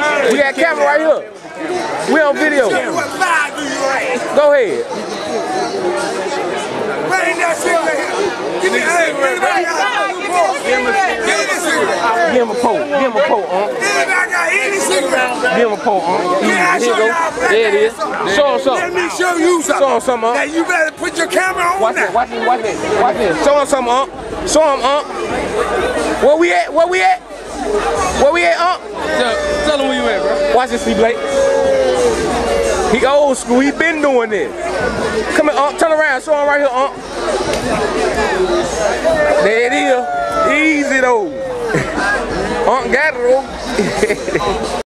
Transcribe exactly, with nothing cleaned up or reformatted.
We got camera right here. We on video. Go ahead. Bring that cigarette here. Give me a cigarette. Give him a poke. Give him a poke, huh? Anybody got any cigarette? Give him a poke, huh? Yeah, I show y'all. There it is. Show him something. Let me show you something. Show him something, huh? Now you better put your camera on Watch now. this, watch this, watch this, watch this. Show him something, huh? Show him, huh? Where we at? Where we at? Where we at, huh? Tell, tell him where you at, bro. Watch this, see Blake. He old school, he been doing this. Come here, Unc, turn around, show him right here, Unc. There it is. Easy though. Unc got it though.